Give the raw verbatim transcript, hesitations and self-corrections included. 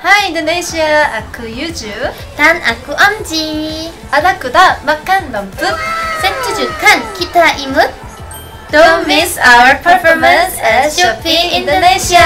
Hai Indonesia, aku Yuju dan aku Amji. Anakku dah makan rumput. Setujukan kita imut. Don't miss our performance at Shopee Indonesia.